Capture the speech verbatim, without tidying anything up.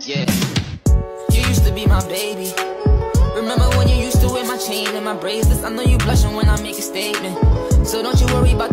Yeah, you used to be my baby. Remember when you used to wear my chain and my bracelets? I know you blushing when I make a statement. So don't you worry about